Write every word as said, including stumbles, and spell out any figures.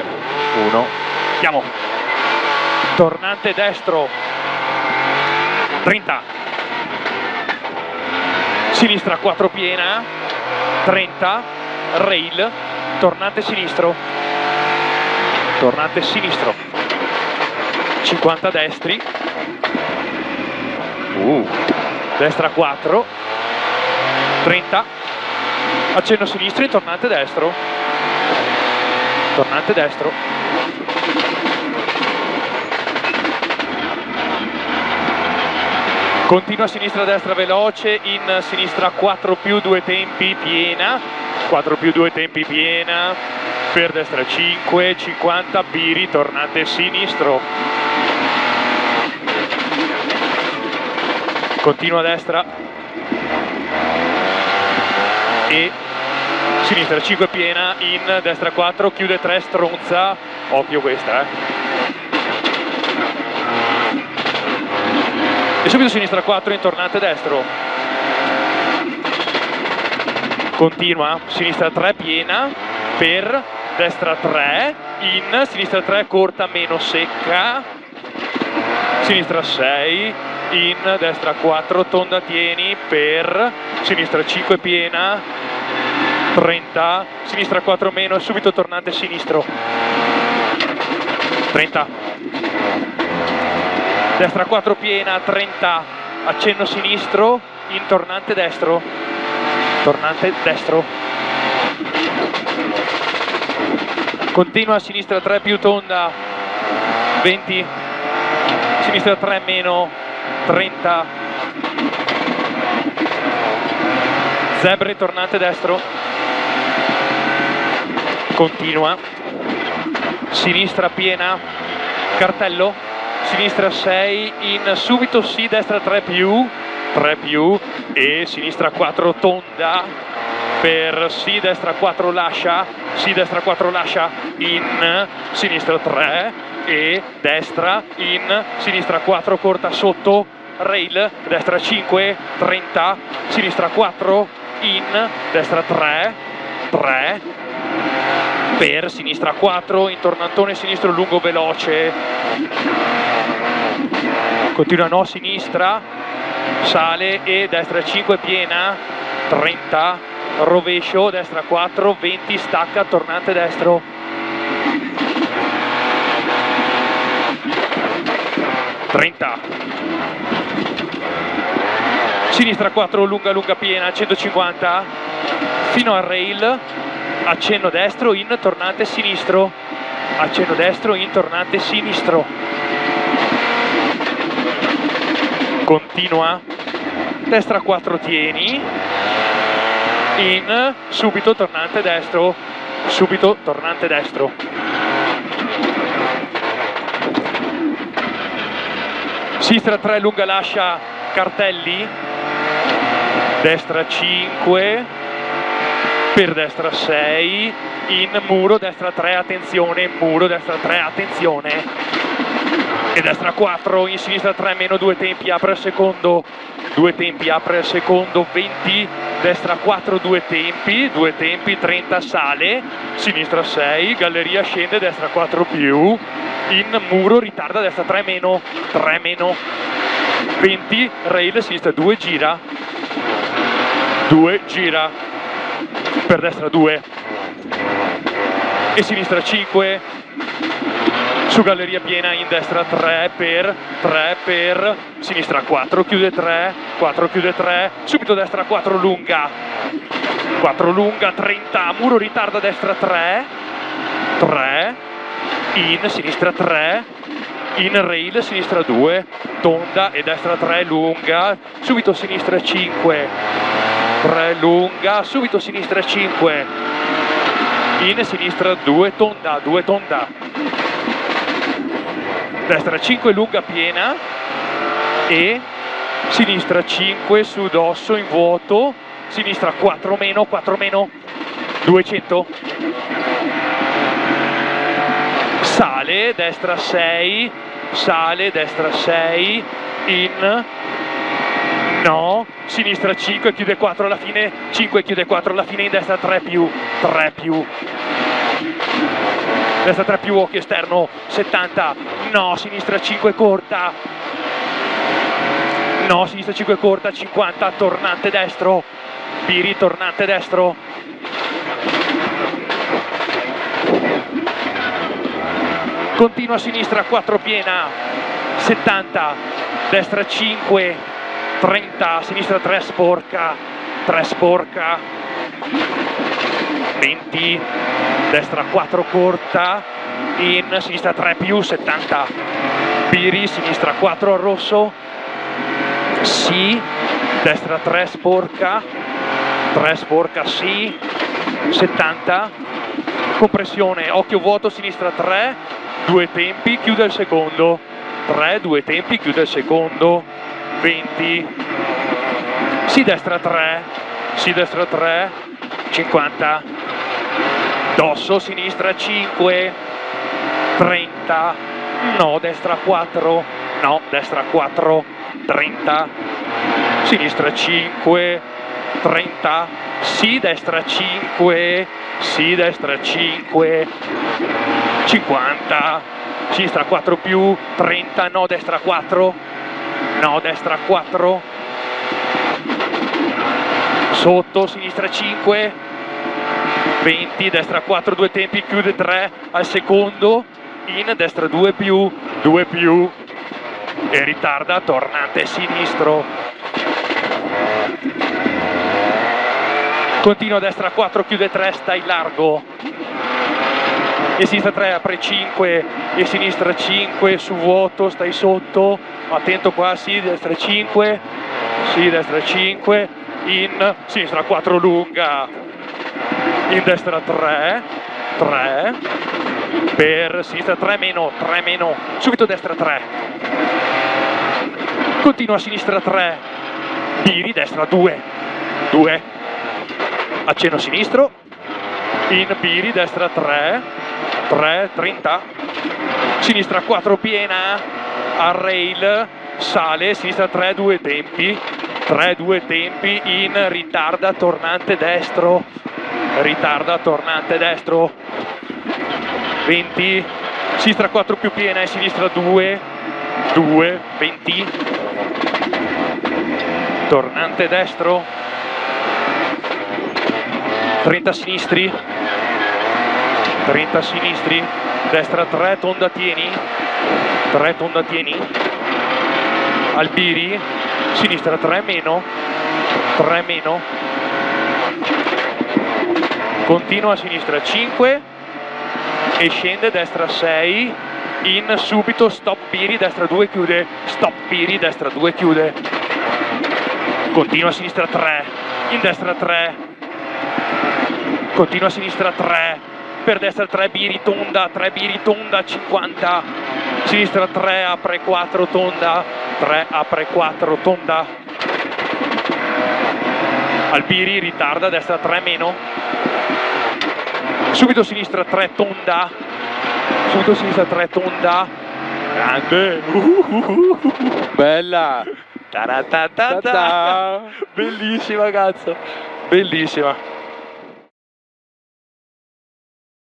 uno, andiamo, tornante destro, trenta, sinistra quattro piena, trenta, rail, tornante sinistro, tornante sinistro, cinquanta destri, uh, destra quattro, trenta, accenno sinistro in tornante destro, tornante destro, continua sinistra destra veloce in sinistra quattro più due tempi piena, quattro più due tempi piena, per destra cinque, cinquanta, biri, tornante sinistro, continua a destra e sinistra cinque piena in destra quattro, chiude tre, stronza, occhio questa, eh. E subito sinistra quattro in tornante destro, continua, sinistra tre piena, per destra tre, in sinistra tre corta meno secca, sinistra sei, in destra quattro, tonda tieni, per sinistra cinque piena, trenta, sinistra quattro meno e subito tornante sinistro, trenta, destra quattro piena, trenta, accenno sinistro, in tornante destro, tornante destro, continua a sinistra tre più tonda, venti, sinistra tre meno, trenta, zebra in tornante destro, continua, sinistra piena, cartello, sinistra sei, in subito sì, destra tre più, tre più e sinistra quattro tonda, per sì, destra quattro lascia, sì, destra quattro lascia, in sinistra tre e destra, in sinistra quattro corta sotto, rail, destra cinque, trenta, sinistra quattro, in destra tre, tre, per sinistra quattro, in tornantone sinistro lungo veloce, continua no, sinistra, sale e destra cinque piena, trenta, rovescio, destra quattro, venti, stacca, tornante destro, trenta, sinistra quattro, lunga lunga piena, centocinquanta, fino al rail, accenno destro in tornante sinistro, accenno destro in tornante sinistro, continua, destra quattro tieni, in subito tornante destro, subito tornante destro, sinistra tre lunga lascia, cartelli, destra cinque, per destra sei, in muro, destra tre, attenzione, muro, destra tre, attenzione, e destra quattro, in sinistra tre meno due tempi, apre il secondo, due tempi, apre il secondo, venti, destra quattro, due tempi, due tempi, trenta, sale, sinistra sei, galleria scende, destra quattro più, in muro, ritarda, destra tre meno, tre meno, venti, rail, sinistra due, gira, due, gira, per destra due, e sinistra cinque, su galleria piena in destra tre per, tre per, sinistra quattro, chiude tre, quattro chiude tre, subito destra quattro lunga, quattro lunga, trenta, muro ritarda destra tre, tre, in sinistra tre, in rail sinistra due, tonda e destra tre lunga, subito sinistra cinque, tre lunga, subito sinistra cinque, in sinistra due, tonda, due tonda, destra cinque lunga piena e sinistra cinque su dosso in vuoto, sinistra quattro meno, quattro meno, duecento, sale, destra sei, sale, destra sei, in, no, sinistra cinque, chiude quattro alla fine, cinque chiude quattro alla fine, in destra tre più, tre più, destra tre più, occhio esterno, settanta, no, sinistra cinque corta, no, sinistra cinque corta, cinquanta, tornante destro, Biri, tornante destro, continua a sinistra, quattro piena, settanta, destra cinque, trenta, sinistra tre sporca, tre sporca, venti, destra quattro corta, in, sinistra tre più, settanta, Biri, sinistra quattro al rosso, sì, destra tre sporca, tre sporca, sì, settanta, compressione, occhio vuoto, sinistra tre, due tempi, chiude il secondo, tre, due tempi, chiude il secondo, venti, sì, destra tre, sì, destra tre, cinquanta, dosso, sinistra cinque, trenta, no, destra quattro, no, destra quattro, trenta, sinistra cinque, trenta, sì, destra cinque, sì, destra cinque, cinquanta, sinistra quattro più, trenta, no, destra quattro, no, destra quattro, sotto, sinistra cinque, venti, destra quattro, due tempi, chiude tre al secondo, in, destra due più, due più, e ritarda, tornante sinistro, continua a destra quattro, chiude tre, stai largo, e sinistra tre, apre cinque, e sinistra cinque, su vuoto, stai sotto, attento qua, sì, destra cinque, sì, destra cinque, in, sinistra quattro lunga, in destra tre, tre, per sinistra tre meno, tre meno, subito destra tre, continua a sinistra tre, Biri, destra due, due, accenno sinistro, in Biri, destra tre, tre, trenta, sinistra quattro piena, a rail, sale, sinistra tre, due tempi, tre, due tempi, in, ritarda, tornante destro, ritarda, tornante destro, venti, sinistra quattro più piena e sinistra due, due, venti, tornante destro, trenta sinistri, trenta sinistri, destra tre, tonda tieni, tre, tonda tieni, al Biri, sinistra tre meno, tre meno, continua a sinistra cinque e scende destra sei, in, subito, stop Biri, destra due chiude, stop Biri, destra due chiude, continua a sinistra tre, in destra tre, continua a sinistra tre, per destra tre Biri tonda, tre Biri tonda, cinquanta, sinistra tre, apre quattro tonda, tre, apre quattro tonda, al Biri, ritarda, destra tre meno, subito sinistra tre tonda, subito sinistra tre tonda, grande, uh, uh, uh, uh. Bella! Ta-ra-ta-ta-ta. Bellissima, cazzo, bellissima.